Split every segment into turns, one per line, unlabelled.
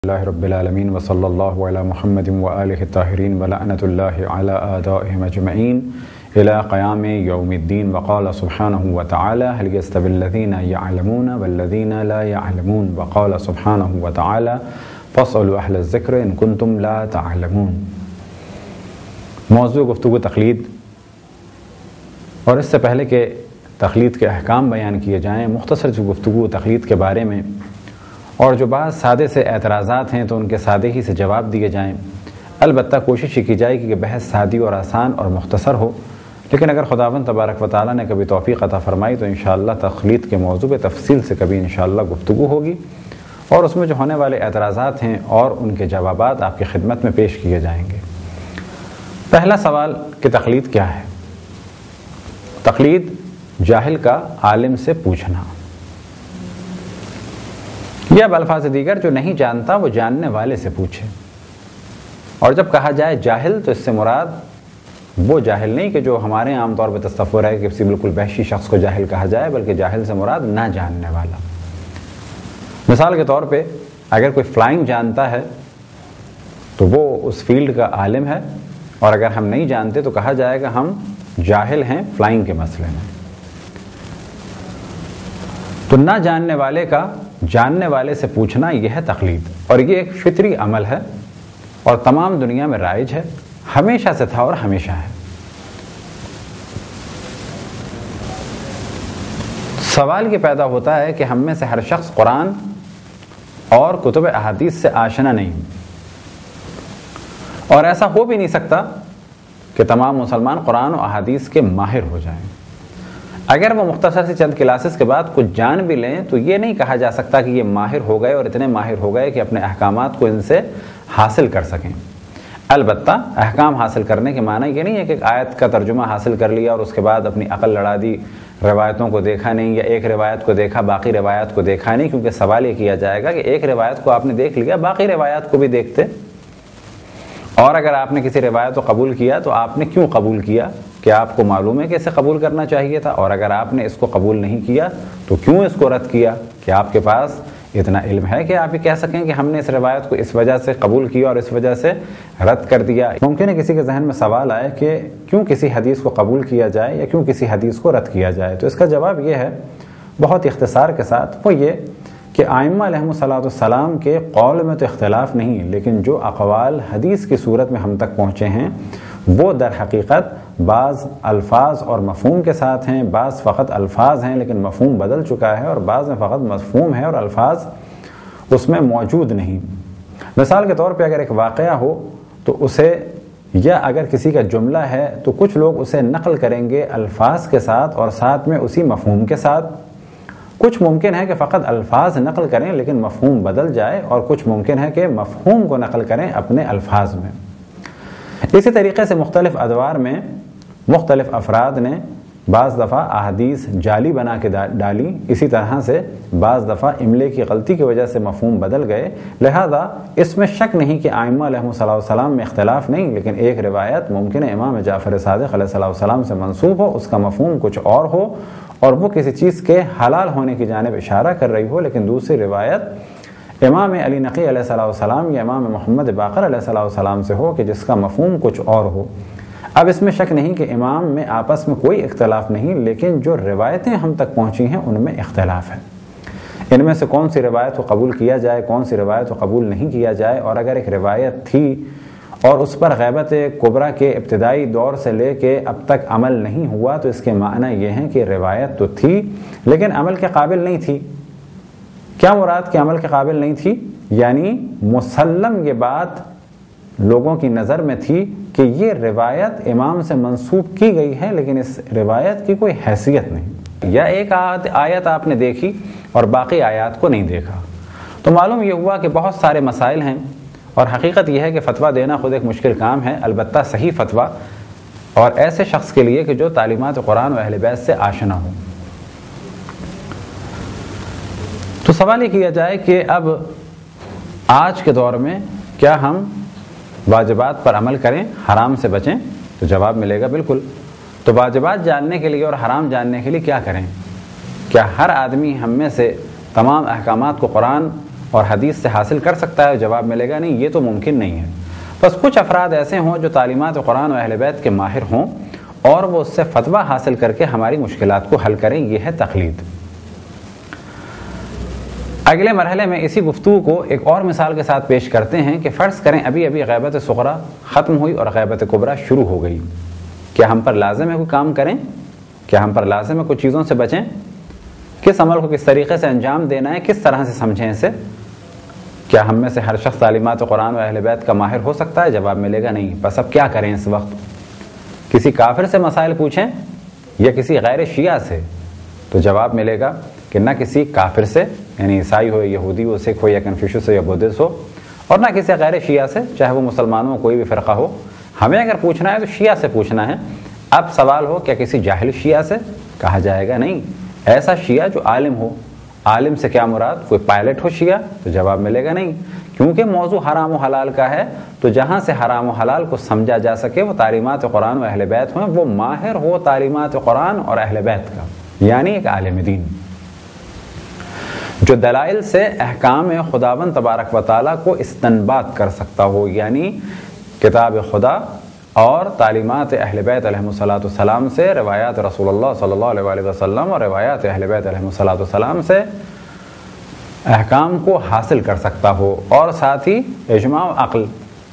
اللہ رب العالمین وصلی اللہ علی محمد وآلہ الطاہرین ولعنۃ اللہ علی اعدائہم اجمعین الی قیام یوم الدین وقال سبحانہ وتعالی هل يستوی الذین یعلمون والذین لا یعلمون وقال سبحانہ وتعالی فاسألوا اہل الذکر ان کنتم لا تعلمون۔ موضوع گفتگو تقلید، اور اس سے پہلے کہ تقلید کے احکام بیان کیے جائیں، مختصر سی گفتگو تقلید کے بارے میں، اور جو بعض سادے سے اعتراضات ہیں تو ان کے سادے ہی سے جواب دیے جائیں۔ البتہ کوشش یہ کی جائے کہ بحث سادی اور آسان اور مختصر ہو، لیکن اگر خداوند تبارک و تعالیٰ نے کبھی توفیق عطا فرمائی تو انشاءاللہ تقلید کے موضوع پہ تفصیل سے کبھی انشاءاللہ گفتگو ہوگی، اور اس میں جو ہونے والے اعتراضات ہیں اور ان کے جوابات آپ کی خدمت میں پیش کیے جائیں گے۔ پہلا سوال کہ تقلید کیا ہے؟ تقلید جاہل کا عالم سے پوچھنا، یا بالفاظ دیگر جو نہیں جانتا وہ جاننے والے سے پوچھے۔ اور جب کہا جائے جاہل تو اس سے مراد وہ جاہل نہیں کہ جو ہمارے عام طور پہ تصور ہے کہ کسی بالکل وحشی شخص کو جاہل کہا جائے، بلکہ جاہل سے مراد نہ جاننے والا۔ مثال کے طور پہ اگر کوئی فلائنگ جانتا ہے تو وہ اس فیلڈ کا عالم ہے، اور اگر ہم نہیں جانتے تو کہا جائے گا ہم جاہل ہیں فلائنگ کے مسئلے میں۔ تو نہ جاننے والے کا جاننے والے سے پوچھنا یہ ہے تقلید، اور یہ ایک فطری عمل ہے اور تمام دنیا میں رائج ہے، ہمیشہ سے تھا اور ہمیشہ ہے۔ سوال یہ پیدا ہوتا ہے کہ ہم میں سے ہر شخص قرآن اور کتب احادیث سے آشنا نہیں، اور ایسا ہو بھی نہیں سکتا کہ تمام مسلمان قرآن و احادیث کے ماہر ہو جائیں۔ اگر وہ مختصر سے چند کلاسز کے بعد کچھ جان بھی لیں تو یہ نہیں کہا جا سکتا کہ یہ ماہر ہو گئے اور اتنے ماہر ہو گئے کہ اپنے احکامات کو ان سے حاصل کر سکیں۔ البتہ احکام حاصل کرنے کے معنی یہ نہیں ہے کہ ایک آیت کا ترجمہ حاصل کر لیا اور اس کے بعد اپنی عقل لڑا دی، روایتوں کو دیکھا نہیں، یا ایک روایت کو دیکھا باقی روایات کو دیکھا نہیں، کیونکہ سوال یہ کیا جائے گا کہ ایک روایت کو آپ نے دیکھ لیا، باقی روایات کو بھی دیکھتے، اور اگر آپ نے کسی روایت کو قبول کیا تو آپ نے کیوں قبول کیا؟ کہ آپ کو معلوم ہے کہ اسے قبول کرنا چاہیے تھا، اور اگر آپ نے اس کو قبول نہیں کیا تو کیوں اس کو رد کیا؟ کہ آپ کے پاس اتنا علم ہے کہ آپ یہ کہہ سکیں کہ ہم نے اس روایت کو اس وجہ سے قبول کیا اور اس وجہ سے رد کر دیا۔ ممکن ہے کسی کے ذہن میں سوال آئے کہ کیوں کسی حدیث کو قبول کیا جائے یا کیوں کسی حدیث کو رد کیا جائے، تو اس کا جواب یہ ہے بہت اختصار کے ساتھ، وہ یہ کہ ائمہ علیہم السلام کے قول میں تو اختلاف نہیں، لیکن جو اقوال حدیث کی صورت میں ہم تک پہنچے ہیں وہ در حقیقت بعض الفاظ اور مفہوم کے ساتھ ہیں، بعض فقط الفاظ ہیں لیکن مفہوم بدل چکا ہے، اور بعض میں فقط مفہوم ہے اور الفاظ اس میں موجود نہیں۔ مثال کے طور پہ اگر ایک واقعہ ہو تو اسے، یا اگر کسی کا جملہ ہے تو کچھ لوگ اسے نقل کریں گے الفاظ کے ساتھ اور ساتھ میں اسی مفہوم کے ساتھ، کچھ ممکن ہے کہ فقط الفاظ نقل کریں لیکن مفہوم بدل جائے، اور کچھ ممکن ہے کہ مفہوم کو نقل کریں اپنے الفاظ میں۔ اسی طریقے سے مختلف ادوار میں مختلف افراد نے بعض دفعہ احادیث جعلی بنا کے ڈالی، اسی طرح سے بعض دفعہ املے کی غلطی کی وجہ سے مفہوم بدل گئے، لہذا اس میں شک نہیں کہ ائمہ علیہم السلام میں اختلاف نہیں، لیکن ایک روایت ممکن ہے امام جعفر صادق علیہ السلام سے منسوب ہو، اس کا مفہوم کچھ اور ہو اور وہ کسی چیز کے حلال ہونے کی جانب اشارہ کر رہی ہو، لیکن دوسری روایت امام علی نقی علیہ السلام یا امام محمد باقر علیہ السلام سے ہو کہ جس کا مفہوم کچھ اور ہو۔ اب اس میں شک نہیں کہ امام میں آپس میں کوئی اختلاف نہیں، لیکن جو روایتیں ہم تک پہنچی ہیں ان میں اختلاف ہے، ان میں سے کون سی روایت کو قبول کیا جائے، کون سی روایت کو قبول نہیں کیا جائے، اور اگر ایک روایت تھی اور اس پر غیبت کبریٰ کے ابتدائی دور سے لے کے اب تک عمل نہیں ہوا تو اس کے معنی یہ ہیں کہ روایت تو تھی لیکن عمل کے قابل نہیں تھی۔ کیا مراد کہ عمل کے قابل نہیں تھی؟ یعنی مسلم یہ بات لوگوں کی نظر میں تھی کہ یہ روایت امام سے منسوب کی گئی ہے لیکن اس روایت کی کوئی حیثیت نہیں، یا ایک آیت آپ نے دیکھی اور باقی آیات کو نہیں دیکھا، تو معلوم یہ ہوا کہ بہت سارے مسائل ہیں، اور حقیقت یہ ہے کہ فتویٰ دینا خود ایک مشکل کام ہے، البتہ صحیح فتویٰ اور ایسے شخص کے لیے کہ جو تعلیمات قرآن و اہل بیت سے آشنا ہو۔ تو سوال یہ کیا جائے کہ اب آج کے دور میں کیا ہم واجبات پر عمل کریں، حرام سے بچیں؟ تو جواب ملے گا بالکل۔ تو واجبات جاننے کے لیے اور حرام جاننے کے لیے کیا کریں؟ کیا ہر آدمی ہم میں سے تمام احکامات کو قرآن اور حدیث سے حاصل کر سکتا ہے؟ جواب ملے گا نہیں، یہ تو ممکن نہیں ہے۔ بس کچھ افراد ایسے ہوں جو تعلیمات قرآن و اہل بیت کے ماہر ہوں اور وہ اس سے فتویٰ حاصل کر کے ہماری مشکلات کو حل کریں، یہ ہے تقلید۔ اگلے مرحلے میں اسی گفتگو کو ایک اور مثال کے ساتھ پیش کرتے ہیں کہ فرض کریں ابھی غیبت صغریٰ ختم ہوئی اور غیبت کبریٰ شروع ہو گئی، کیا ہم پر لازم ہے کوئی کام کریں؟ کیا ہم پر لازم ہے کچھ چیزوں سے بچیں؟ کس عمل کو کس طریقے سے انجام دینا ہے، کس طرح سے سمجھیں اسے؟ کیا ہم میں سے ہر شخص تعلیمات قرآن و اہل بیت کا ماہر ہو سکتا ہے؟ جواب ملے گا نہیں۔ بس اب کیا کریں اس وقت؟ کسی کافر سے مسائل پوچھیں یا کسی غیر شیعہ سے؟ تو جواب ملے گا کہ نہ کسی کافر سے، یعنی عیسائی ہو، یہودی ہو، سکھ ہو یا کنفیوشس ہو یا بدھسٹ ہو، اور نہ کسی غیر شیعہ سے، چاہے وہ مسلمانوں کوئی بھی فرقہ ہو۔ ہمیں اگر پوچھنا ہے تو شیعہ سے پوچھنا ہے۔ اب سوال ہو کیا کسی جاہل شیعہ سے؟ کہا جائے گا نہیں، ایسا شیعہ جو عالم ہو۔ عالم سے کیا مراد؟ کوئی پائلٹ ہو شیعہ؟ تو جواب ملے گا نہیں، کیونکہ موضوع حرام و حلال کا ہے، تو جہاں سے حرام و حلال کو سمجھا جا سکے وہ تعلیمات قرآن و اہل بیت ہیں، وہ ماہر ہو تعلیمات قرآن اور اہل بیت کا، یعنی ایک عالم دین جو دلائل سے احکام خداوند تبارک و تعالیٰ کو استنباط کر سکتا ہو، یعنی کتاب خدا اور تعلیمات اہل بیت علیہ الصلوۃ والسلام سے، روایات رسول اللہ صلی اللہ علیہ وسلم اور روایات اہل بیت علیہ الصلوۃ والسلام سے احکام کو حاصل کر سکتا ہو، اور ساتھ ہی اجماع و عقل۔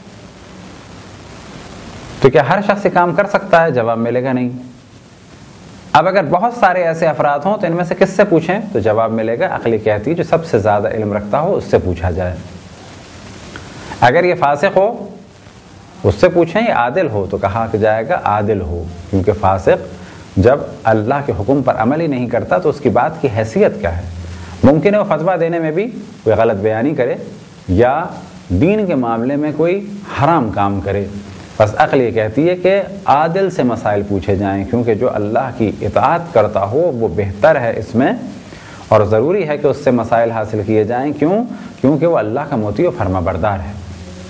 تو کیا ہر شخص یہ کام کر سکتا ہے؟ جواب ملے گا نہیں۔ اب اگر بہت سارے ایسے افراد ہوں تو ان میں سے کس سے پوچھیں؟ تو جواب ملے گا عقل کہتی ہے جو سب سے زیادہ علم رکھتا ہو اس سے پوچھا جائے۔ اگر یہ فاسق ہو اس سے پوچھیں، یہ عادل ہو تو کہا کہ جائے گا عادل ہو، کیونکہ فاسق جب اللہ کے حکم پر عمل ہی نہیں کرتا تو اس کی بات کی حیثیت کیا ہے؟ ممکن ہے وہ فتویٰ دینے میں بھی کوئی غلط بیانی کرے یا دین کے معاملے میں کوئی حرام کام کرے، بس عقل یہ کہتی ہے کہ عادل سے مسائل پوچھے جائیں، کیونکہ جو اللہ کی اطاعت کرتا ہو وہ بہتر ہے اس میں، اور ضروری ہے کہ اس سے مسائل حاصل کیے جائیں۔ کیوں؟ کیونکہ وہ اللہ کا مطیع و فرما بردار ہے۔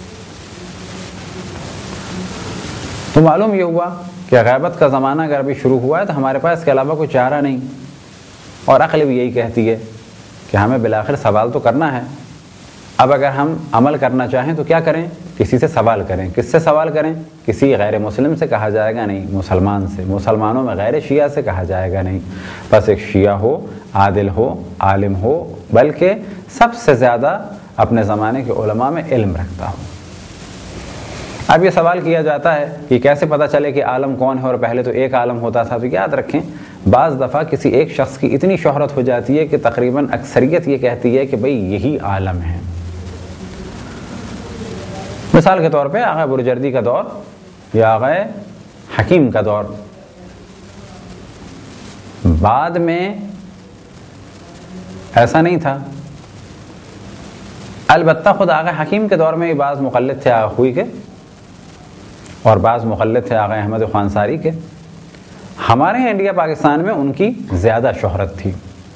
تو معلوم یہ ہوا کہ غیبت کا زمانہ اگر ابھی شروع ہوا ہے تو ہمارے پاس اس کے علاوہ کوئی چارہ نہیں، اور عقل بھی یہی کہتی ہے کہ ہمیں بالآخر سوال تو کرنا ہے۔ اب اگر ہم عمل کرنا چاہیں تو کیا کریں؟ کسی سے سوال کریں۔ کس سے سوال کریں؟ کسی غیر مسلم سے کہا جائے گا نہیں، مسلمان سے۔ مسلمانوں میں غیر شیعہ سے کہا جائے گا نہیں، بس ایک شیعہ ہو، عادل ہو، عالم ہو، بلکہ سب سے زیادہ اپنے زمانے کے علماء میں علم رکھتا ہو۔ اب یہ سوال کیا جاتا ہے کہ کیسے پتہ چلے کہ عالم کون ہے، اور پہلے تو ایک عالم ہوتا تھا؟ تو یاد رکھیں بعض دفعہ کسی ایک شخص کی اتنی شہرت ہو جاتی ہے کہ تقریباً اکثریت یہ کہتی ہے کہ بھئی یہی عالم ہے۔ مثال کے طور پہ آغا برجردی کا دور یا آغا حکیم کا دور، بعد میں ایسا نہیں تھا۔ البتہ خود آغا حکیم کے دور میں بعض مقلد تھے آغا خوئی کے، اور بعض مقلد تھے آغا احمد خوانساری کے۔ ہمارے یہاں انڈیا پاکستان میں ان کی زیادہ شہرت تھی،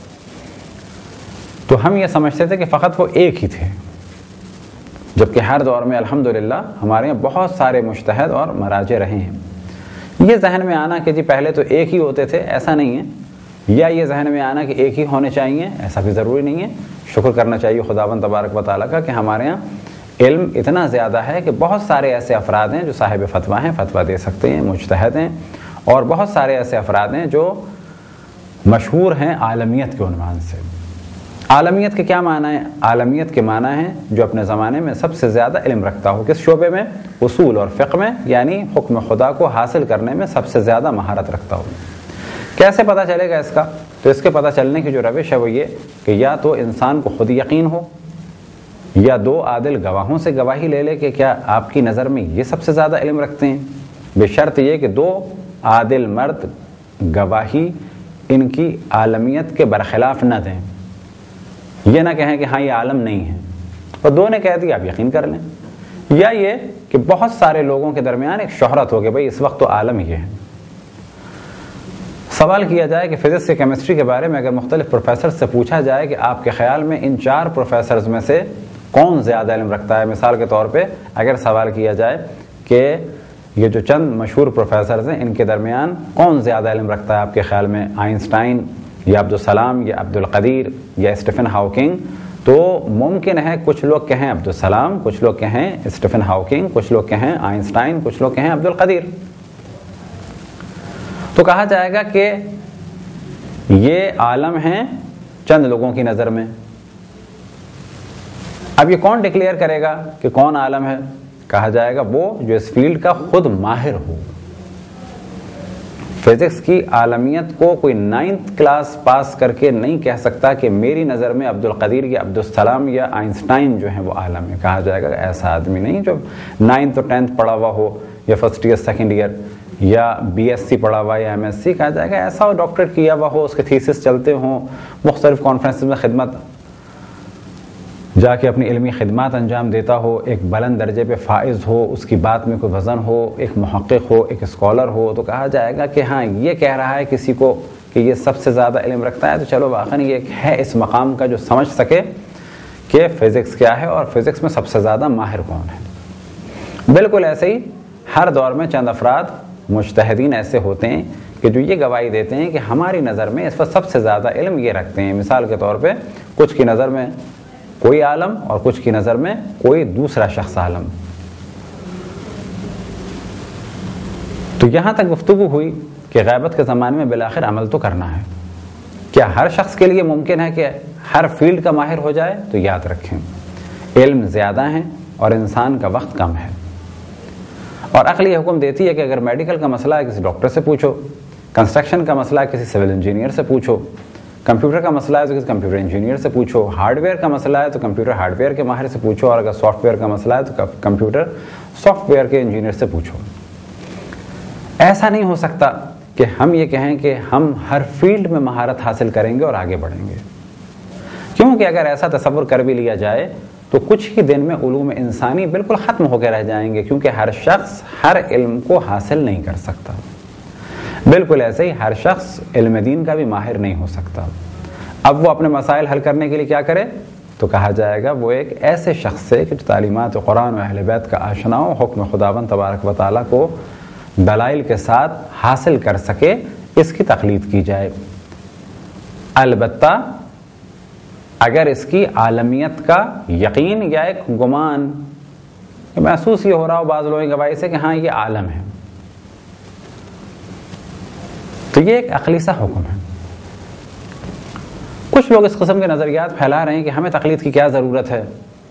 تو ہم یہ سمجھتے تھے کہ فقط وہ ایک ہی تھے، جبکہ ہر دور میں الحمدللہ ہمارے یہاں بہت سارے مجتہد اور مراجع رہے ہیں۔ یہ ذہن میں آنا کہ جی پہلے تو ایک ہی ہوتے تھے، ایسا نہیں ہے، یا یہ ذہن میں آنا کہ ایک ہی ہونے چاہیے، ایسا بھی ضروری نہیں ہے۔ شکر کرنا چاہیے خداوند تبارک و تعالیٰ کا کہ ہمارے یہاں علم اتنا زیادہ ہے کہ بہت سارے ایسے افراد ہیں جو صاحب فتویٰ ہیں، فتویٰ دے سکتے ہیں، مجتہد ہیں، اور بہت سارے ایسے افراد ہیں جو مشہور ہیں عالمیت کے عنوان سے۔ عالمیت کے کیا معنی ہے؟ عالمیت کے معنی ہے جو اپنے زمانے میں سب سے زیادہ علم رکھتا ہو۔ کس شعبے میں؟ اصول اور فقہ میں، یعنی حکم خدا کو حاصل کرنے میں سب سے زیادہ مہارت رکھتا ہو۔ کیسے پتہ چلے گا اس کا؟ تو اس کے پتہ چلنے کی جو روش ہے وہ یہ کہ یا تو انسان کو خود یقین ہو، یا دو عادل گواہوں سے گواہی لے لے کہ کیا آپ کی نظر میں یہ سب سے زیادہ علم رکھتے ہیں، بشرط یہ کہ دو عادل مرد گواہی ان کی عالمیت کے برخلاف نہ دیں، یہ نہ کہیں کہ ہاں یہ عالم نہیں ہے، اور دو نے کہہ دیا آپ یقین کر لیں، یا یہ کہ بہت سارے لوگوں کے درمیان ایک شہرت ہو کہ بھائی اس وقت تو عالم یہ ہے۔ سوال کیا جائے کہ فزکس یا کیمسٹری کے بارے میں اگر مختلف پروفیسر سے پوچھا جائے کہ آپ کے خیال میں ان 4 پروفیسرز میں سے کون زیادہ علم رکھتا ہے، مثال کے طور پہ اگر سوال کیا جائے کہ یہ جو چند مشہور پروفیسرز ہیں ان کے درمیان کون زیادہ علم رکھتا ہے آپ کے خیال میں، آئنسٹائن یا عبدالسلام یا عبدالقدیر یا اسٹیفن ہاکنگ، تو ممکن ہے کچھ لوگ کہیں عبدالسلام، کچھ لوگ کہیں اسٹیفن ہاکنگ، کچھ لوگ کہیں آئنسٹائن، کچھ لوگ کہیں عبدالقدیر. تو کہا جائے گا کہ یہ عالم ہیں چند لوگوں کی نظر میں. اب یہ کون ڈکلیئر کرے گا کہ کون عالم ہے؟ کہا جائے گا وہ جو اس فیلڈ کا خود ماہر ہو. فزکس کی عالمیت کو کوئی 9th کلاس پاس کر کے نہیں کہہ سکتا کہ میری نظر میں عبدالقدیر یا عبدالسلام یا آئنسٹائن جو ہیں وہ عالم ہے. کہا جائے گا ایسا آدمی نہیں جو 9th اور 10th پڑھا ہوا ہو یا فرسٹ ایئر سیکنڈ ایئر یا BSc پڑھا ہوا یا MSc. کہا جائے گا ایسا ہو ڈاکٹریٹ کیا ہوا ہو، اس کے تھیسس چلتے ہوں، مختلف کانفرنسز میں خدمت جا کے اپنی علمی خدمات انجام دیتا ہو، ایک بلند درجے پہ فائز ہو، اس کی بات میں کوئی وزن ہو، ایک محقق ہو، ایک اسکالر ہو. تو کہا جائے گا کہ ہاں یہ کہہ رہا ہے کسی کو کہ یہ سب سے زیادہ علم رکھتا ہے، تو چلو واقعی یہ ہے اس مقام کا جو سمجھ سکے کہ فزکس کیا ہے اور فزکس میں سب سے زیادہ ماہر کون ہے. بالکل ایسے ہی ہر دور میں چند افراد مجتہدین ایسے ہوتے ہیں کہ جو یہ گواہی دیتے ہیں کہ ہماری نظر میں اس پر سب سے زیادہ علم یہ رکھتے ہیں. مثال کے طور پہ کچھ کی نظر میں کوئی عالم اور کچھ کی نظر میں کوئی دوسرا شخص عالم. تو یہاں تک گفتگو ہوئی کہ غیبت کے زمانے میں بالآخر عمل تو کرنا ہے. کیا ہر شخص کے لیے ممکن ہے کہ ہر فیلڈ کا ماہر ہو جائے؟ تو یاد رکھیں علم زیادہ ہیں اور انسان کا وقت کم ہے. اور عقل یہ حکم دیتی ہے کہ اگر میڈیکل کا مسئلہ ہے کسی ڈاکٹر سے پوچھو، کنسٹرکشن کا مسئلہ ہے کسی سول انجینئر سے پوچھو، کمپیوٹر کا مسئلہ ہے تو کسی کمپیوٹر انجینئر سے پوچھو، ہارڈ ویئر کا مسئلہ ہے تو کمپیوٹر ہارڈ ویئر کے ماہر سے پوچھو، اور اگر سافٹ ویئر کا مسئلہ ہے تو کمپیوٹر سافٹ ویئر کے انجینئر سے پوچھو. ایسا نہیں ہو سکتا کہ ہم یہ کہیں کہ ہم ہر فیلڈ میں مہارت حاصل کریں گے اور آگے بڑھیں گے، کیونکہ اگر ایسا تصور کر بھی لیا جائے تو کچھ ہی دن میں علوم انسانی بالکل ختم ہو کے رہ جائیں گے، کیونکہ ہر شخص ہر علم کو حاصل نہیں کر سکتا. بالکل ایسے ہی ہر شخص علم دین کا بھی ماہر نہیں ہو سکتا. اب وہ اپنے مسائل حل کرنے کے لیے کیا کرے؟ تو کہا جائے گا وہ ایک ایسے شخص سے کہ جو تعلیمات قرآن و اہل بیت کا آشنا ہو، حکم خداوند تبارک و تعالیٰ کو دلائل کے ساتھ حاصل کر سکے، اس کی تقلید کی جائے. البتہ اگر اس کی عالمیت کا یقین یا ایک گمان محسوس یہ ہو رہا ہو بعض لوگوں کی گواہی سے کہ ہاں یہ عالم ہے، تو یہ ایک عقلی سا حکم ہے. کچھ لوگ اس قسم کے نظریات پھیلا رہے ہیں کہ ہمیں تقلید کی کیا ضرورت ہے،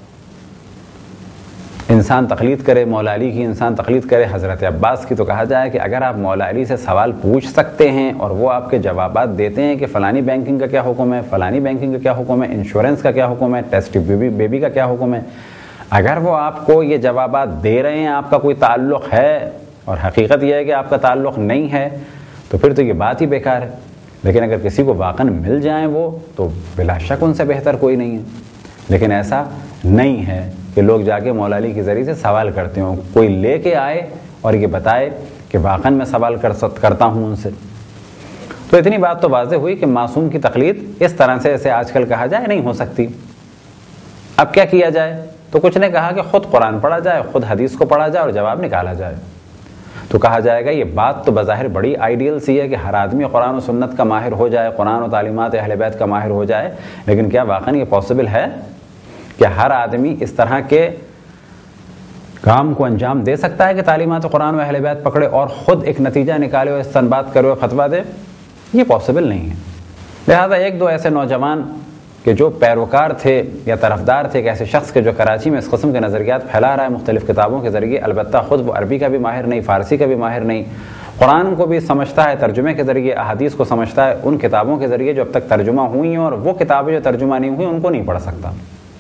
انسان تقلید کرے مولا علی کی، انسان تقلید کرے حضرت عباس کی. تو کہا جائے کہ اگر آپ مولا علی سے سوال پوچھ سکتے ہیں اور وہ آپ کے جوابات دیتے ہیں کہ فلانی بینکنگ کا کیا حکم ہے، فلانی بینکنگ کا کیا حکم ہے، انشورنس کا کیا حکم ہے، ٹیسٹ بیبی کا کیا حکم ہے، اگر وہ آپ کو یہ جوابات دے رہے ہیں، آپ کا کوئی تعلق ہے اور حقیقت یہ ہے کہ آپ کا تعلق نہیں ہے، تو پھر تو یہ بات ہی بیکار ہے. لیکن اگر کسی کو واقعاً مل جائیں وہ تو بلا شک ان سے بہتر کوئی نہیں ہے. لیکن ایسا نہیں ہے کہ لوگ جا کے مولا علی کے ذریعے سے سوال کرتے ہوں، کوئی لے کے آئے اور یہ بتائے کہ واقعاً میں سوال کرتا ہوں ان سے. تو اتنی بات تو واضح ہوئی کہ معصوم کی تقلید اس طرح سے ایسے آج کل کہا جائے نہیں ہو سکتی. اب کیا کیا جائے؟ تو کچھ نے کہا کہ خود قرآن پڑھا جائے، خود حدیث کو پڑھا جائے اور جواب نکالا جائے. تو کہا جائے گا یہ بات تو بظاہر بڑی آئیڈیل سی ہے کہ ہر آدمی قرآن و سنت کا ماہر ہو جائے، قرآن و تعلیمات اہل بیت کا ماہر ہو جائے، لیکن کیا واقعاً یہ پاسبل ہے کہ ہر آدمی اس طرح کے کام کو انجام دے سکتا ہے کہ تعلیمات قرآن و اہل بیت پکڑے اور خود ایک نتیجہ نکالے اور استنباط کرے اور فتویٰ دے؟ یہ پاسبل نہیں ہے. لہذا ایک دو ایسے نوجوان کہ جو پیروکار تھے یا طرفدار تھے کہ ایسے شخص کے جو کراچی میں اس قسم کے نظریات پھیلا رہا ہے مختلف کتابوں کے ذریعے، البتہ خود وہ عربی کا بھی ماہر نہیں، فارسی کا بھی ماہر نہیں، قرآن کو بھی سمجھتا ہے ترجمے کے ذریعے، احادیث کو سمجھتا ہے ان کتابوں کے ذریعے جو اب تک ترجمہ ہوئی ہیں، اور وہ کتابیں جو ترجمہ نہیں ہوئی ان کو نہیں پڑھ سکتا.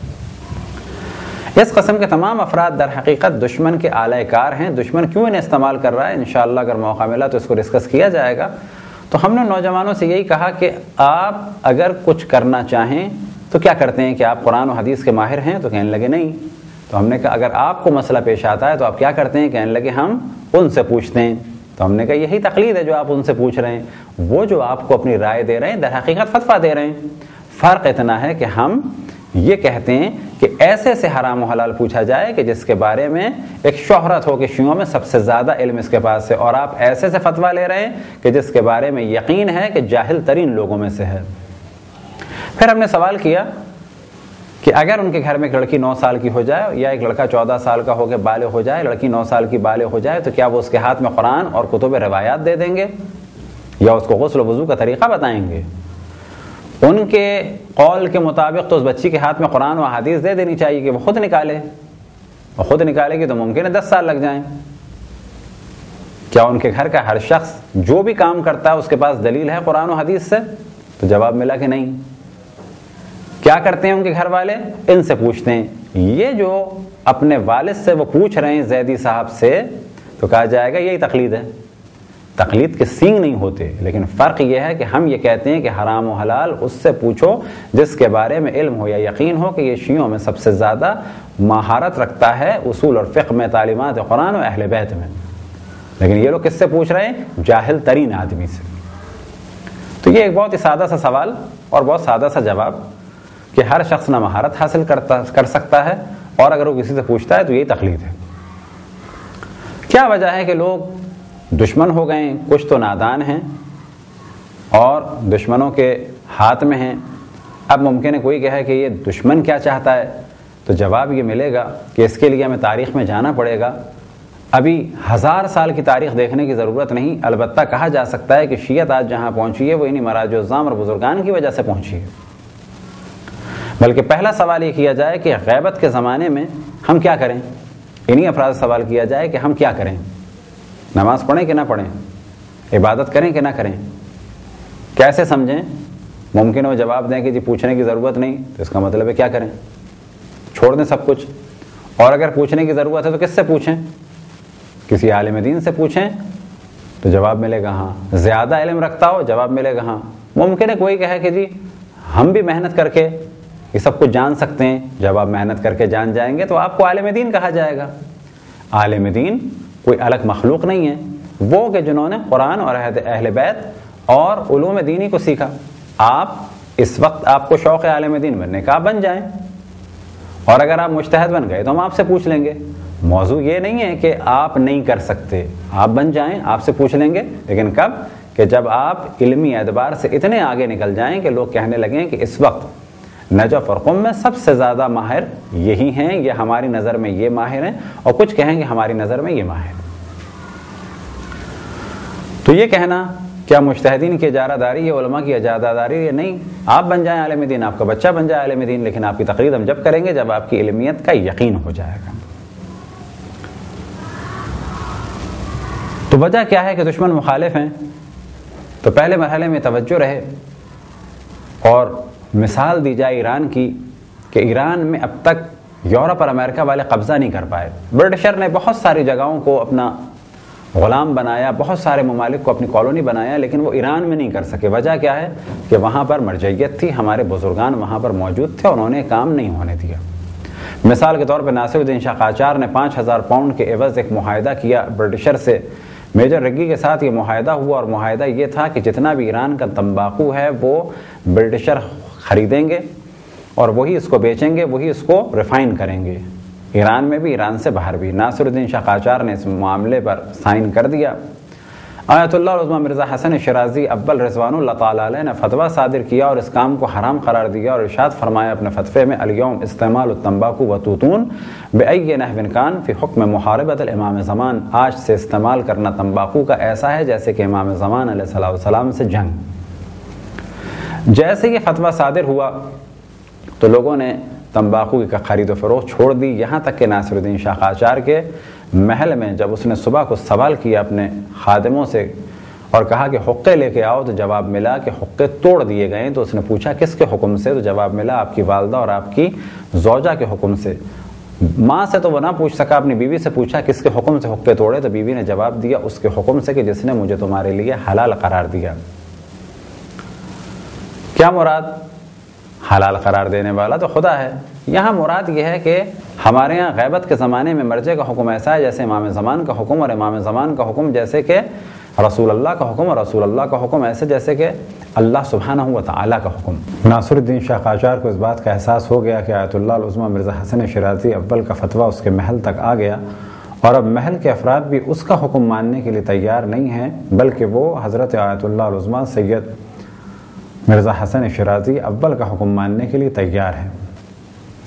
اس قسم کے تمام افراد در حقیقت دشمن کے آلۂ کار ہیں. دشمن کیوں انہیں استعمال کر رہا ہے؟ انشاءاللہ اگر موقع ملا تو اس کو ڈسکس کیا جائے گا. تو ہم نے نوجوانوں سے یہی کہا کہ آپ اگر کچھ کرنا چاہیں تو کیا کرتے ہیں کہ آپ قرآن و حدیث کے ماہر ہیں؟ تو کہنے لگے نہیں. تو ہم نے کہا اگر آپ کو مسئلہ پیش آتا ہے تو آپ کیا کرتے ہیں؟ کہنے لگے ہم ان سے پوچھتے ہیں. تو ہم نے کہا یہی تقلید ہے جو آپ ان سے پوچھ رہے ہیں. وہ جو آپ کو اپنی رائے دے رہے ہیں در حقیقت فتویٰ دے رہے ہیں. فرق اتنا ہے کہ ہم یہ کہتے ہیں کہ ایسے سے حرام و حلال پوچھا جائے کہ جس کے بارے میں ایک شہرت ہو کہ شیعوں میں سب سے زیادہ علم اس کے پاس ہے، اور آپ ایسے سے فتویٰ لے رہے ہیں کہ جس کے بارے میں یقین ہے کہ جاہل ترین لوگوں میں سے ہے. پھر ہم نے سوال کیا کہ اگر ان کے گھر میں ایک لڑکی 9 سال کی ہو جائے یا ایک لڑکا 14 سال کا ہو کے بالغ ہو جائے، لڑکی 9 سال کی بالغ ہو جائے، تو کیا وہ اس کے ہاتھ میں قرآن اور کتب روایات دے دیں گے یا اس کو غسل و وضو کا طریقہ بتائیں گے؟ ان کے قول کے مطابق تو اس بچی کے ہاتھ میں قرآن و احادیث دے دینی چاہیے کہ وہ خود نکالے، اور خود نکالے گی تو ممکن ہے 10 سال لگ جائیں۔ کیا ان کے گھر کا ہر شخص جو بھی کام کرتا ہے اس کے پاس دلیل ہے قرآن و حدیث سے؟ تو جواب ملا کہ نہیں۔ کیا کرتے ہیں ان کے گھر والے؟ ان سے پوچھتے ہیں۔ یہ جو اپنے والد سے وہ پوچھ رہے ہیں زیدی صاحب سے، تو کہا جائے گا یہی تقلید ہے۔ تقلید کے سینگ نہیں ہوتے، لیکن فرق یہ ہے کہ ہم یہ کہتے ہیں کہ حرام و حلال اس سے پوچھو جس کے بارے میں علم ہو یا یقین ہو کہ یہ شیعوں میں سب سے زیادہ مہارت رکھتا ہے اصول اور فقہ میں، تعلیمات قرآن و اہل بیت میں۔ لیکن یہ لوگ کس سے پوچھ رہے ہیں؟ جاہل ترین آدمی سے۔ تو یہ ایک بہت ہی سادہ سا سوال اور بہت سادہ سا جواب کہ ہر شخص نہ مہارت حاصل کر سکتا ہے، اور اگر وہ کسی سے پوچھتا ہے تو یہی تقلید ہے۔ کیا وجہ ہے کہ لوگ دشمن ہو گئے ہیں؟ کچھ تو نادان ہیں اور دشمنوں کے ہاتھ میں ہیں۔ اب ممکن ہے کوئی کہے کہ یہ دشمن کیا چاہتا ہے، تو جواب یہ ملے گا کہ اس کے لیے ہمیں تاریخ میں جانا پڑے گا۔ ابھی 1000 سال کی تاریخ دیکھنے کی ضرورت نہیں، البتہ کہا جا سکتا ہے کہ شیعت آج جہاں پہنچی ہے وہ انہی مراجع الزام اور بزرگان کی وجہ سے پہنچی ہے۔ بلکہ پہلا سوال یہ کیا جائے کہ غیبت کے زمانے میں ہم کیا کریں؟ انہی افراد سے سوال کیا جائے کہ ہم کیا کریں، نماز پڑھیں کہ نہ پڑھیں، عبادت کریں کہ نہ کریں، کیسے سمجھیں؟ ممکن وہ جواب دیں کہ جی پوچھنے کی ضرورت نہیں، تو اس کا مطلب ہے کیا کریں؟ چھوڑ دیں سب کچھ۔ اور اگر پوچھنے کی ضرورت ہے تو کس سے پوچھیں؟ کسی عالم دین سے پوچھیں، تو جواب ملے گا ہاں۔ زیادہ علم رکھتا ہو، جواب ملے گا ہاں۔ ممکن ہے کوئی کہے کہ جی ہم بھی محنت کر کے یہ سب کچھ جان سکتے ہیں، جواب محنت کر کے جان جائیں گے تو آپ کو عالم دین کہا جائے گا۔ عالم دین کوئی الگ مخلوق نہیں ہے، وہ کہ جنہوں نے قرآن اور اہل بیت اور علوم دینی کو سیکھا۔ آپ اس وقت آپ کو شوق عالم دین بننے کا، آپ بن جائیں، اور اگر آپ مجتہد بن گئے تو ہم آپ سے پوچھ لیں گے۔ موضوع یہ نہیں ہے کہ آپ نہیں کر سکتے، آپ بن جائیں، آپ سے پوچھ لیں گے، لیکن کب؟ کہ جب آپ علمی اعتبار سے اتنے آگے نکل جائیں کہ لوگ کہنے لگیں کہ اس وقت نجف اور قم میں سب سے زیادہ ماہر یہی ہیں، یہ ہماری نظر میں یہ ماہر ہیں، اور کچھ کہیں گے ہماری نظر میں یہ ماہر۔ تو یہ کہنا کیا مجتہدین کی اجارہ داری ہے، علماء کی اجارہ داری ہے؟ نہیں، آپ بن جائیں عالم دین، آپ کا بچہ بن جائے عالم دین، لیکن آپ کی تقریر ہم جب کریں گے جب آپ کی علمیت کا یقین ہو جائے گا۔ تو وجہ کیا ہے کہ دشمن مخالف ہیں؟ تو پہلے مرحلے میں توجہ رہے اور مثال دی جائے ایران کی، کہ ایران میں اب تک یورپ اور امریکہ والے قبضہ نہیں کر پائے۔ برٹشر نے بہت ساری جگہوں کو اپنا غلام بنایا، بہت سارے ممالک کو اپنی کالونی بنایا، لیکن وہ ایران میں نہیں کر سکے۔ وجہ کیا ہے؟ کہ وہاں پر مرجعیت تھی، ہمارے بزرگان وہاں پر موجود تھے، انہوں نے کام نہیں ہونے دیا۔ مثال کے طور پہ ناصر الدین شاہ قاجار نے 5000 پاؤنڈ کے عوض ایک معاہدہ کیا برٹشر سے۔ میجر رگی کے ساتھ یہ معاہدہ ہوا، اور معاہدہ یہ تھا کہ جتنا بھی ایران کا تمباکو ہے وہ برٹشر خریدیں گے اور وہی اس کو بیچیں گے، وہی اس کو ریفائن کریں گے، ایران میں بھی، ایران سے باہر بھی۔ ناصر الدین شاہ قاجار نے اس معاملے پر سائن کر دیا۔ آیت اللہ العظمیٰ مرزا حسن شیرازی اول رضوان اللہ تعالیٰ علیہ نے فتویٰ صادر کیا اور اس کام کو حرام قرار دیا، اور ارشاد فرمایا اپنے فتوے میں، الیوم استعمال التمباکو وتوتون بأی نحو کان فی حکم محاربۃ الامام زمان، آج سے استعمال کرنا تمباکو کا ایسا ہے جیسے کہ امام زمان علیہ السلام سے جنگ۔ جیسے یہ فتویٰ صادر ہوا تو لوگوں نے تمباکو کی خرید و فروخت چھوڑ دی، یہاں تک کہ ناصر الدین شاہ قاجار کے محل میں جب اس نے صبح کو سوال کیا اپنے خادموں سے اور کہا کہ حقے لے کے آؤ، تو جواب ملا کہ حقے توڑ دیے گئے۔ تو اس نے پوچھا کس کے حکم سے؟ تو جواب ملا آپ کی والدہ اور آپ کی زوجہ کے حکم سے۔ ماں سے تو وہ نہ پوچھ سکا، اپنی بیوی سے پوچھا کس کے حکم سے حقے توڑے؟ تو بیوی نے جواب دیا اس کے حکم سے کہ جس نے مجھے تمہارے لیے حلال قرار دیا۔ کیا مراد؟ حلال قرار دینے والا تو خدا ہے۔ یہاں مراد یہ ہے کہ ہمارے ہاں غیبت کے زمانے میں مرجع کا حکم ایسا ہے جیسے امام زمان کا حکم، اور امام زمان کا حکم جیسے کہ رسول اللہ کا حکم، اور رسول اللہ کا حکم ایسے جیسے کہ اللہ سبحانہ و تعالیٰ کا حکم۔ ناصر الدین شاہ قاجار کو اس بات کا احساس ہو گیا کہ آیت اللہ العظمیٰ مرزا حسن شیرازی اول کا فتویٰ اس کے محل تک آ گیا، اور اب محل کے افراد بھی اس کا حکم ماننے کے لیے تیار نہیں ہیں، بلکہ وہ حضرت آیت اللہ العظمیٰ سید مرزا حسن شیرازی اول کا حکم ماننے کے لیے تیار ہیں۔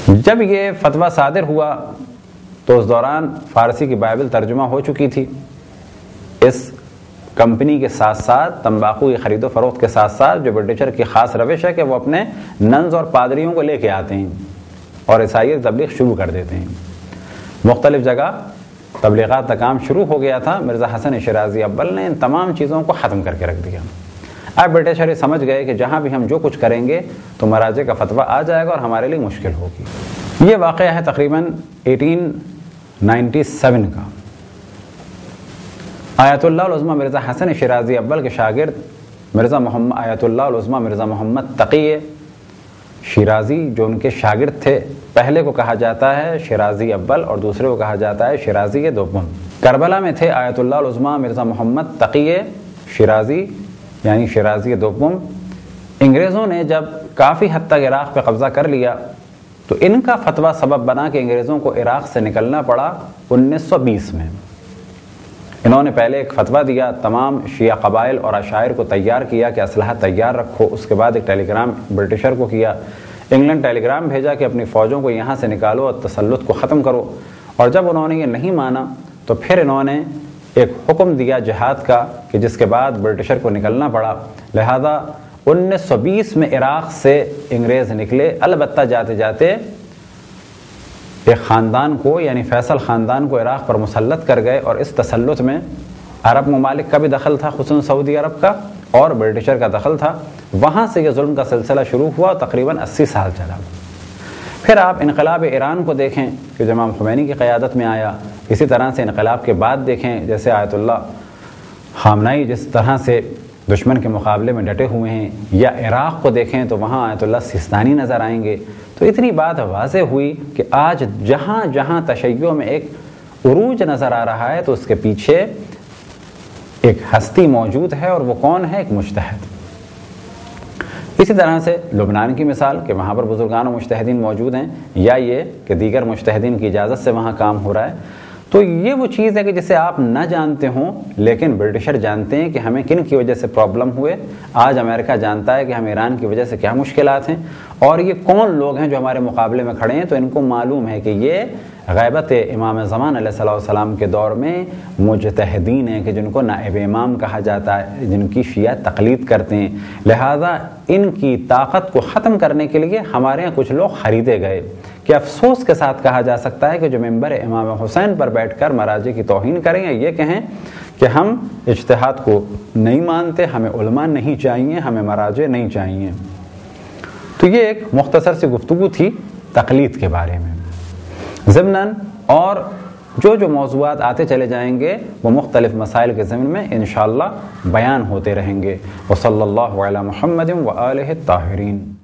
جب یہ فتویٰ صادر ہوا تو اس دوران فارسی کی بائبل ترجمہ ہو چکی تھی. اس کمپنی کے ساتھ ساتھ تمباکو کی خرید و فروخت کے ساتھ ساتھ جو برٹشر کی خاص روش ہے کہ وہ اپنے ننز اور پادریوں کو لے کے آتے ہیں اور عیسائیت تبلیغ شروع کر دیتے ہیں. مختلف جگہ تبلیغات کا کام شروع ہو گیا تھا. مرزا حسن شیرازی اول نے ان تمام چیزوں کو ختم کر کے رکھ دیا. اب برٹشر سمجھ گئے کہ جہاں بھی ہم جو کچھ کریں گے تو مراجع کا فتویٰ آ جائے گا اور ہمارے لیے مشکل ہوگی. یہ واقعہ ہے تقریباً 1897 کا. آیت اللہ العظمیٰ مرزا حسن شیرازی اول کے شاگرد آیت اللہ العظمیٰ مرزا محمد تقی شیرازی جو ان کے شاگرد تھے، پہلے کو کہا جاتا ہے شیرازی اول اور دوسرے کو کہا جاتا ہے شیرازی دوم. کربلا میں تھے آیت اللہ العظمیٰ مرزا محمد تقی شیرازی یعنی شیرازی دوم. انگریزوں نے جب کافی حد تک عراق پہ قبضہ کر لیا تو ان کا فتویٰ سبب بنا کہ انگریزوں کو عراق سے نکلنا پڑا 1920 میں. انہوں نے پہلے ایک فتویٰ دیا، تمام شیعہ قبائل اور عشائر کو تیار کیا کہ اسلحہ تیار رکھو. اس کے بعد ایک ٹیلی گرام برٹشر کو کیا، انگلینڈ ٹیلی گرام بھیجا کہ اپنی فوجوں کو یہاں سے نکالو اور تسلط کو ختم کرو. اور جب انہوں نے یہ نہیں مانا تو پھر انہوں نے ایک حکم دیا جہاد کا کہ جس کے بعد برٹشر کو نکلنا پڑا. لہذا 1920 میں عراق سے انگریز نکلے. البتہ جاتے جاتے ایک خاندان کو یعنی فیصل خاندان کو عراق پر مسلط کر گئے اور اس تسلط میں عرب ممالک کا بھی دخل تھا، خصوصاً سعودی عرب کا، اور برٹشر کا دخل تھا. وہاں سے یہ ظلم کا سلسلہ شروع ہوا، تقریباً 80 سال چلا. پھر آپ انقلاب ایران کو دیکھیں کہ جو امام خمینی کی قیادت میں آیا. اسی طرح سے انقلاب کے بعد دیکھیں جیسے آیت اللہ خامنائی جس طرح سے دشمن کے مقابلے میں ڈٹے ہوئے ہیں، یا عراق کو دیکھیں تو وہاں آیت اللہ سیستانی نظر آئیں گے. تو اتنی بات واضح ہوئی کہ آج جہاں جہاں تشیع میں ایک عروج نظر آ رہا ہے تو اس کے پیچھے ایک ہستی موجود ہے، اور وہ کون ہے؟ ایک مجتہد. اسی طرح سے لبنان کی مثال کہ وہاں پر بزرگان و مجتہدین موجود ہیں، یا یہ کہ دیگر مجتہدین کی اجازت سے وہاں کام ہو رہا ہے. تو یہ وہ چیز ہے کہ جسے آپ نہ جانتے ہوں لیکن برٹشر جانتے ہیں کہ ہمیں کن کی وجہ سے پرابلم ہوئے. آج امریکہ جانتا ہے کہ ہم ایران کی وجہ سے کیا مشکلات ہیں، اور یہ کون لوگ ہیں جو ہمارے مقابلے میں کھڑے ہیں. تو ان کو معلوم ہے کہ یہ غیبت امام زمان علیہ السلام کے دور میں مجتہدین ہیں کہ جن کو نائب امام کہا جاتا ہے، جن کی شیعہ تقلید کرتے ہیں. لہٰذا ان کی طاقت کو ختم کرنے کے لیے ہمارے یہاں کچھ لوگ خریدے گئے کہ افسوس کے ساتھ کہا جا سکتا ہے کہ جو ممبر امام حسین پر بیٹھ کر مراجع کی توہین کریں یا یہ کہیں کہ ہم اجتہاد کو نہیں مانتے، ہمیں علماء نہیں چاہیے، ہمیں مراجع نہیں چاہیے. تو یہ ایک مختصر سی گفتگو تھی تقلید کے بارے میں. ضمناً اور جو موضوعات آتے چلے جائیں گے وہ مختلف مسائل کے ضمن میں انشاءاللہ بیان ہوتے رہیں گے. وصلی اللہ علی محمد وآلہ الطاہرین.